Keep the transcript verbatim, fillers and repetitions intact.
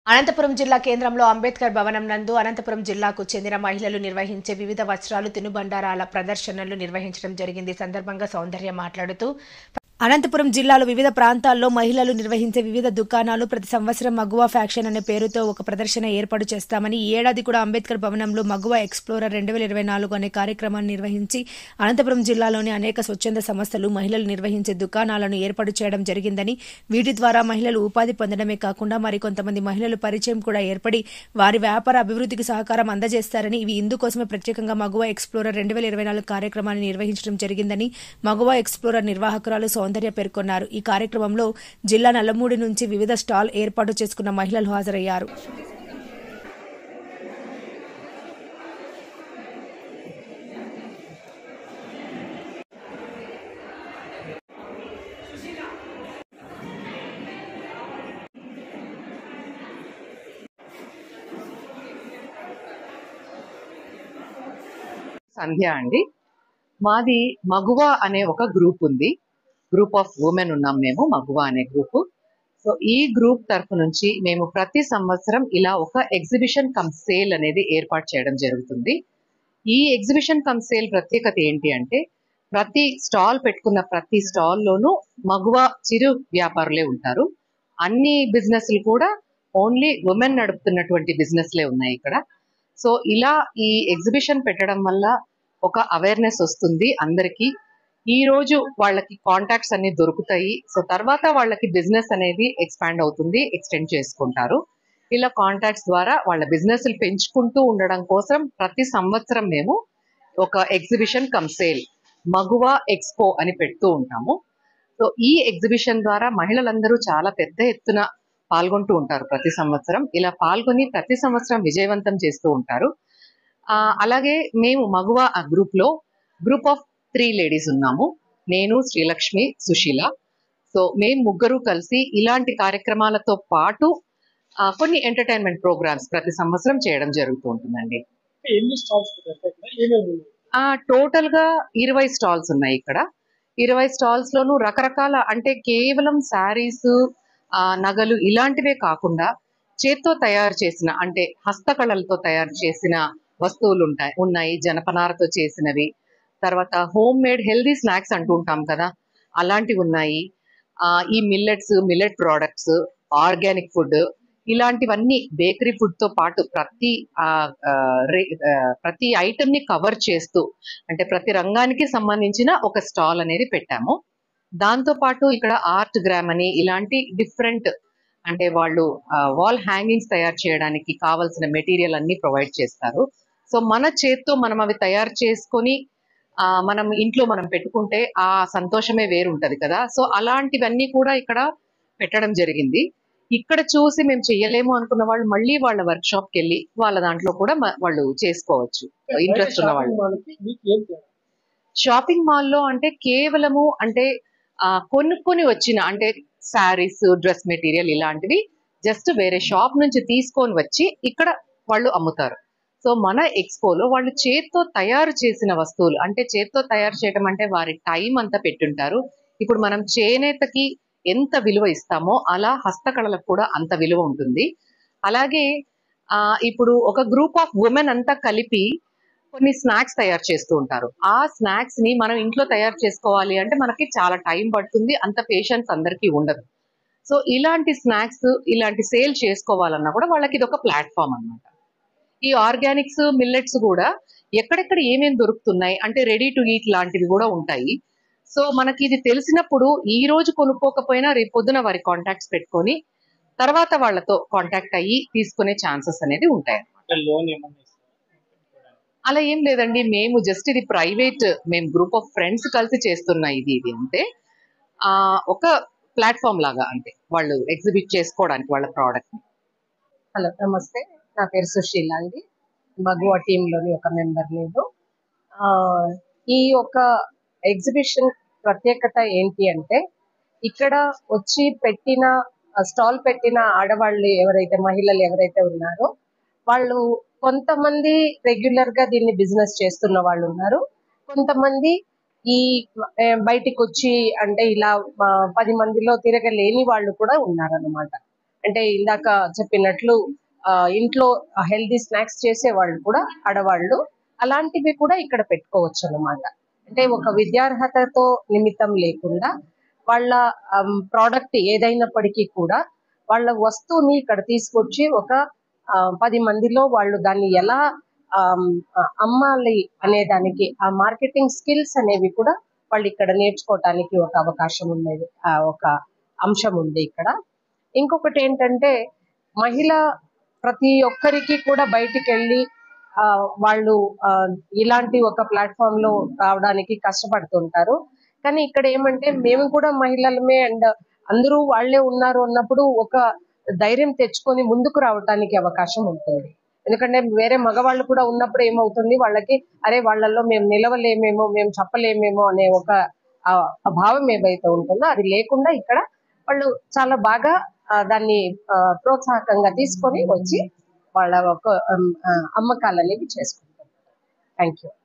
అనంతపురం జిల్లా కేంద్రంలో అంబేద్కర్ భవనం నందు అనంతపురం జిల్లాకు చెందిన మహిళలు నిర్వహించే వివిధ వస్త్రాలు తినుబండారాల ప్రదర్శనలు నిర్వహించడం జరిగింది. సందర్భంగా సౌందర్య మాట్లాడుతూ అనంతపురం జిల్లాలో వివిధ ప్రాంతాల్లో మహిళలు నిర్వహించే వివిధ దుకాణాలు ప్రతి సంవత్సరం మగువా ఫ్యాక్షన్ అనే పేరుతో ఒక ప్రదర్శన ఏర్పాటు చేస్తామని, ఈ ఏడాది కూడా అంబేద్కర్ భవనంలో మగువా ఎక్స్ప్లోరర్ రెండు వేల ఇరవై నాలుగు అనే కార్యక్రమాన్ని నిర్వహించి అనంతపురం జిల్లాలోని అనేక స్వచ్ఛంద సంస్థలు మహిళలు నిర్వహించే దుకాణాలను ఏర్పాటు చేయడం జరిగిందని, వీటి ద్వారా మహిళలు ఉపాధి పొందడమే కాకుండా మరికొంతమంది మహిళలు పరిచయం కూడా ఏర్పడి వారి వ్యాపార అభివృద్ధికి సహకారం అందజేస్తారని, ఇవి ఇందుకోసమే ప్రత్యేకంగా మగువా ఎక్స్ప్లోరర్ రెండు వేల ఇరవై నాలుగు కార్యక్రమాన్ని నిర్వహించడం జరిగిందని మగువా ఎక్స్ప్లోరర్ నిర్వాహకురాలు సౌందర్య పేర్కొన్నారు. ఈ కార్యక్రమంలో జిల్లా నల్లమూడి నుంచి వివిధ స్టాల్ ఏర్పాటు చేసుకున్న మహిళలు హాజరయ్యారు. సంధ్య అండి. మాది మగువా అనే ఒక గ్రూప్ ఉంది. గ్రూప్ ఆఫ్ ఉమెన్ ఉన్నాం మేము, మగువా అనే గ్రూప్. సో ఈ గ్రూప్ తరఫు నుంచి మేము ప్రతి సంవత్సరం ఇలా ఒక ఎగ్జిబిషన్ కమ్ సేల్ అనేది ఏర్పాటు చేయడం జరుగుతుంది. ఈ ఎగ్జిబిషన్ కమ్ సేల్ ప్రత్యేకత ఏంటి అంటే, ప్రతి స్టాల్ పెట్టుకున్న ప్రతి స్టాల్లోనూ మగువా చిరు వ్యాపారులే ఉంటారు. అన్ని బిజినెస్లు కూడా ఓన్లీ ఉమెన్ నడుపుతున్నటువంటి బిజినెస్లే ఉన్నాయి ఇక్కడ. సో ఇలా ఈ ఎగ్జిబిషన్ పెట్టడం వల్ల ఒక అవేర్నెస్ వస్తుంది అందరికీ. ఈ రోజు వాళ్ళకి కాంటాక్ట్స్ అన్ని దొరుకుతాయి. సో తర్వాత వాళ్ళకి బిజినెస్ అనేది ఎక్స్పాండ్ అవుతుంది, ఎక్స్టెండ్ చేసుకుంటారు. ఇలా కాంటాక్ట్స్ ద్వారా వాళ్ళ బిజినెస్లు పెంచుకుంటూ ఉండడం కోసం ప్రతి సంవత్సరం మేము ఒక exhibition cum sale Maguva expo అని పెడుతూ ఉంటాము. సో ఈ ఎగ్జిబిషన్ ద్వారా మహిళలందరూ చాలా పెద్ద ఎత్తున పాల్గొంటూ ఉంటారు ప్రతి సంవత్సరం. ఇలా పాల్గొని ప్రతి సంవత్సరం విజయవంతం చేస్తూ ఉంటారు. ఆ అలాగే మేము మగువా ఆ గ్రూప్ లో గ్రూప్ ఆఫ్ త్రీ లేడీస్ ఉన్నాము. నేను, శ్రీలక్ష్మి, సుశీల. సో మేము ముగ్గురు కలిసి ఇలాంటి కార్యక్రమాలతో పాటు కొన్ని ఎంటర్టైన్మెంట్ ప్రోగ్రామ్స్ ప్రతి సంవత్సరం చేయడం జరుగుతూ ఉంటుందండి. టోటల్ గా ఇరవై స్టాల్స్ ఉన్నాయి ఇక్కడ. ఇరవై స్టాల్స్ లోనూ రకరకాల, అంటే కేవలం శారీస్, నగలు ఇలాంటివే కాకుండా చేత్తో తయారు చేసిన, అంటే హస్తకళలతో తయారు చేసిన వస్తువులు ఉంటాయి ఉన్నాయి జనపనారతో చేసినవి. తర్వాత హోమ్ మేడ్ హెల్దీ స్నాక్స్ అంటూ ఉంటాం కదా, అలాంటివి ఉన్నాయి. ఆ ఈ millets, millet products, organic food, ఇలాంటివన్నీ బేకరీ ఫుడ్ తో పాటు ప్రతి ప్రతి ఐటమ్ ని కవర్ చేస్తూ, అంటే ప్రతి రంగానికి సంబంధించిన ఒక స్టాల్ అనేది పెట్టాము. దాంతో పాటు ఇక్కడ ఆర్ట్ గ్రామ్ అని ఇలాంటి డిఫరెంట్, అంటే వాళ్ళు వాల్ హ్యాంగింగ్స్ తయారు చేయడానికి కావాల్సిన మెటీరియల్ అన్ని ప్రొవైడ్ చేస్తారు. సో మన చేత్తో మనం అవి తయారు చేసుకొని ఆ మనం ఇంట్లో మనం పెట్టుకుంటే ఆ సంతోషమే వేరుంటది కదా. సో అలాంటివన్నీ కూడా ఇక్కడ పెట్టడం జరిగింది. ఇక్కడ చూసి మేము చెయ్యలేము అనుకున్న వాళ్ళు మళ్ళీ వాళ్ళ వర్క్ షాప్ కి వెళ్ళి వాళ్ళ దాంట్లో కూడా వాళ్ళు చేసుకోవచ్చు, ఇంట్రెస్ట్ ఉన్న వాళ్ళు. షాపింగ్ మాల్లో అంటే కేవలము అంటే ఆ కొనుక్కొని వచ్చిన, అంటే శారీస్, డ్రెస్ మెటీరియల్ ఇలాంటివి జస్ట్ వేరే షాప్ నుంచి తీసుకొని వచ్చి ఇక్కడ వాళ్ళు అమ్ముతారు. సో మన ఎక్స్పోలో వాళ్ళు చేత్తో తయారు చేసిన వస్తువులు, అంటే చేత్తో తయారు చేయడం అంటే వారి టైం అంతా పెట్టుంటారు. ఇప్పుడు మనం చేనేతకి ఎంత విలువ ఇస్తామో అలా హస్తకళలకు కూడా అంత విలువ ఉంటుంది. అలాగే ఆ ఇప్పుడు ఒక గ్రూప్ ఆఫ్ ఉమెన్ అంతా కలిపి కొన్ని స్నాక్స్ తయారు చేస్తూ ఉంటారు. ఆ స్నాక్స్ ని మనం ఇంట్లో తయారు చేసుకోవాలి అంటే మనకి చాలా టైం పడుతుంది, అంత పేషెన్స్ అందరికీ ఉండదు. సో ఇలాంటి స్నాక్స్, ఇలాంటి సేల్ చేసుకోవాలన్నా కూడా వాళ్ళకి ఇది ఒక ప్లాట్ఫామ్ అన్నమాట. ఈ ఆర్గానిక్స్, మిల్లెట్స్ కూడా ఎక్కడెక్కడ ఏమేమి దొరుకుతున్నాయి అంటే రెడీ టు ఈట్ లాంటివి కూడా ఉంటాయి. సో మనకి ఇది తెలిసినప్పుడు ఈ రోజు కొనుక్కోకపోయినా రేపు పొద్దున వారి కాంటాక్ట్స్ పెట్టుకొని తర్వాత వాళ్ళతో కాంటాక్ట్ అయ్యి తీసుకునే ఛాన్సెస్ అనేది ఉంటాయి. అలా ఏం లేదండి, మేము జస్ట్ ఇది ప్రైవేట్, మేము గ్రూప్ ఆఫ్ ఫ్రెండ్స్ కలిసి చేస్తున్న ఇది ఇది అంటే ఆ ఒక ప్లాట్ఫామ్ లాగా, అంటే వాళ్ళు ఎగ్జిబిట్ చేసుకోవడానికి వాళ్ళ ప్రోడక్ట్. హలో, నమస్తే. నా పేరు సుశీల అండి. మగువా టీంలోని ఒక మెంబర్ నేను. ఈ ఒక ఎగ్జిబిషన్ ప్రత్యేకత ఏంటి అంటే, ఇక్కడ వచ్చి పెట్టిన స్టాల్ పెట్టిన ఆడవాళ్ళు ఎవరైతే, మహిళలు ఎవరైతే ఉన్నారో వాళ్ళు కొంతమంది రెగ్యులర్ గా దీన్ని బిజినెస్ చేస్తున్న వాళ్ళు ఉన్నారు. కొంతమంది ఈ బయటికి వచ్చి అంటే ఇలా పది మందిలో తిరగలేని వాళ్ళు కూడా ఉన్నారన్నమాట. అంటే ఇందాక చెప్పినట్లు ఇంట్లో హెల్దీ స్నాక్స్ చేసే వాళ్ళు కూడా ఆడవాళ్ళు అలాంటివి కూడా ఇక్కడ పెట్టుకోవచ్చు అన్నమాట. అంటే ఒక విద్యార్హతతో నిమిత్తం లేకుండా వాళ్ళ ప్రోడక్ట్ ఏదైనప్పటికీ కూడా వాళ్ళ వస్తువుని ఇక్కడ తీసుకొచ్చి ఒక పది మందిలో వాళ్ళు దాన్ని ఎలా అమ్మాలి అనే దానికి ఆ మార్కెటింగ్ స్కిల్స్ అనేవి కూడా వాళ్ళు ఇక్కడ నేర్చుకోవటానికి ఒక అవకాశం ఉండేది, ఒక అంశం ఉంది ఇక్కడ. ఇంకొకటి ఏంటంటే మహిళ ప్రతి ఒక్కరికి కూడా బయటికి వెళ్ళి వాళ్ళు ఇలాంటి ఒక ప్లాట్ఫామ్ లో రావడానికి కష్టపడుతుంటారు. కానీ ఇక్కడ ఏమంటే మేము కూడా మహిళలమే అండ్ అందరూ వాళ్ళే ఉన్నారు అన్నప్పుడు ఒక ధైర్యం తెచ్చుకొని ముందుకు రావడానికి అవకాశం ఉంటుంది. ఎందుకంటే వేరే మగవాళ్ళు కూడా ఉన్నప్పుడు ఏమవుతుంది, వాళ్ళకి అరే వాళ్ళల్లో మేము నిలవలేమేమో, మేము చెప్పలేమేమో అనే ఒక భావం ఏవైతే ఉంటుందో అది లేకుండా ఇక్కడ వాళ్ళు చాలా బాగా దాన్ని ప్రోత్సాహకంగా తీసుకొని వచ్చి వాళ్ళ ఒక అమ్మకాలు అనేవి చేసుకుంటారు. Thank you.